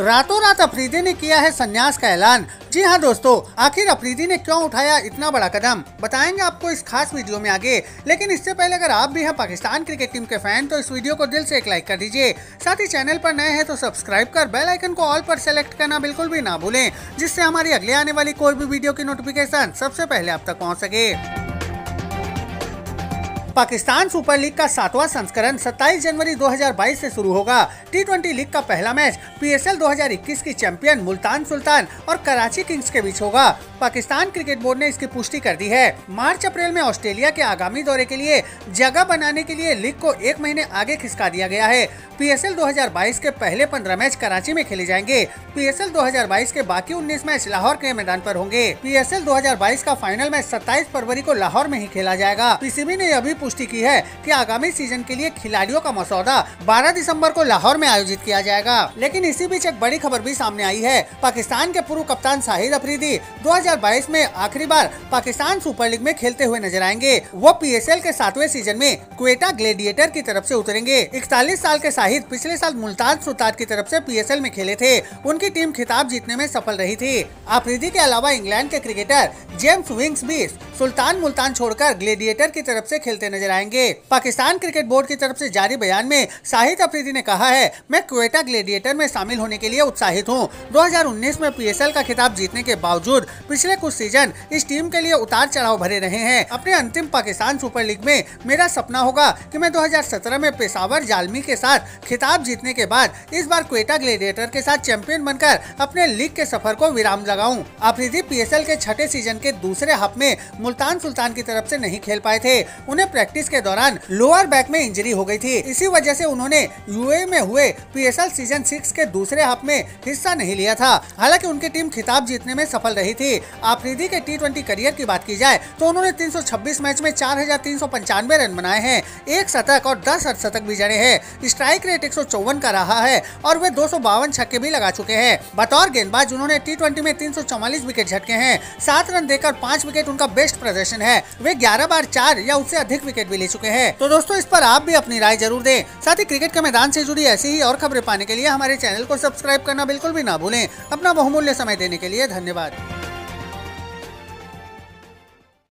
रातों रात अफरीदी ने किया है संन्यास का ऐलान। जी हाँ दोस्तों, आखिर अफरीदी ने क्यों उठाया इतना बड़ा कदम, बताएंगे आपको इस खास वीडियो में आगे। लेकिन इससे पहले अगर आप भी हैं पाकिस्तान क्रिकेट टीम के फैन तो इस वीडियो को दिल से एक लाइक कर दीजिए। साथ ही चैनल पर नए हैं तो सब्सक्राइब कर बेल आइकन को ऑल पर सेलेक्ट करना बिल्कुल भी ना भूलें, जिससे हमारी अगले आने वाली कोई भी वीडियो की नोटिफिकेशन सबसे पहले आप तक पहुँच सके। पाकिस्तान सुपर लीग का 7वां संस्करण 27 जनवरी 2022 से शुरू होगा। टी20 लीग का पहला मैच PSL 2021 की चैंपियन मुल्तान सुल्तान और कराची किंग्स के बीच होगा। पाकिस्तान क्रिकेट बोर्ड ने इसकी पुष्टि कर दी है। मार्च अप्रैल में ऑस्ट्रेलिया के आगामी दौरे के लिए जगह बनाने के लिए लीग को 1 महीने आगे खिसका दिया गया है। PSL 2022 के पहले 15 मैच कराची में खेले जाएंगे। PSL 2022 के बाकी 19 मैच लाहौर के मैदान पर होंगे। PSL 2022 का फाइनल मैच 27 फरवरी को लाहौर में ही खेला जाएगा। PCB ने यह भी पुष्टि की है कि आगामी सीजन के लिए खिलाड़ियों का मसौदा 12 दिसंबर को लाहौर में आयोजित किया जाएगा। लेकिन इसी बीच एक बड़ी खबर भी सामने आई है। पाकिस्तान के पूर्व कप्तान शाहिद अफरीदी 2022 में आखिरी बार पाकिस्तान सुपर लीग में खेलते हुए नजर आएंगे। वो PSL के 7वें सीजन में क्वेटा ग्लेडिएटर की तरफ से उतरेंगे। 41 साल के शाहिद पिछले साल मुल्तान सुल्तान की तरफ से PSL में खेले थे। उनकी टीम खिताब जीतने में सफल रही थी। अफरीदी के अलावा इंग्लैंड के क्रिकेटर जेम्स विंग्स भी सुल्तान मुल्तान छोड़कर ग्लेडिएटर की तरफ से खेलते नजर आएंगे। पाकिस्तान क्रिकेट बोर्ड की तरफ से जारी बयान में शाहिद अफरीदी ने कहा है, मैं क्वेटा ग्लेडिएटर में शामिल होने के लिए उत्साहित हूं। 2019 में PSL का खिताब जीतने के बावजूद पिछले कुछ सीजन इस टीम के लिए उतार चढ़ाव भरे रहे हैं। अपने अंतिम पाकिस्तान सुपर लीग में मेरा सपना होगा कि मैं 2017 में पेशावर जालमी के साथ खिताब जीतने के बाद इस बार क्वेटा ग्लेडिएटर के साथ चैंपियन बनकर अपने लीग के सफर को विराम लगाऊं। अफरीदी PSL के 6ठे सीजन के दूसरे हाफ में मुल्तान सुल्तान की तरफ से नहीं खेल पाए थे। उन्हें प्रैक्टिस के दौरान लोअर बैक में इंजरी हो गई थी। इसी वजह से उन्होंने UAE में हुए PSL सीजन 6 के दूसरे हाफ में हिस्सा नहीं लिया था। हालांकि उनकी टीम खिताब जीतने में सफल रही थी। अफरीदी के T20 करियर की बात की जाए तो उन्होंने 326 मैच में 4395 रन बनाए हैं, 1 शतक और 10 अर्धशतक भी जड़े हैं। स्ट्राइक रेट 154 का रहा है और वे 252 छक्के भी लगा चुके हैं। बतौर गेंदबाज उन्होंने T20 में 344 विकेट झटके हैं। 7 रन देकर 5 विकेट उनका बेस्ट प्रदर्शन है। वे 11 बार 4 या उससे अधिक विकेट भी ले चुके हैं। तो दोस्तों, इस पर आप भी अपनी राय जरूर दें। साथ ही क्रिकेट के मैदान से जुड़ी ऐसी ही और खबरें पाने के लिए हमारे चैनल को सब्सक्राइब करना बिल्कुल भी ना भूलें। अपना बहुमूल्य समय देने के लिए धन्यवाद।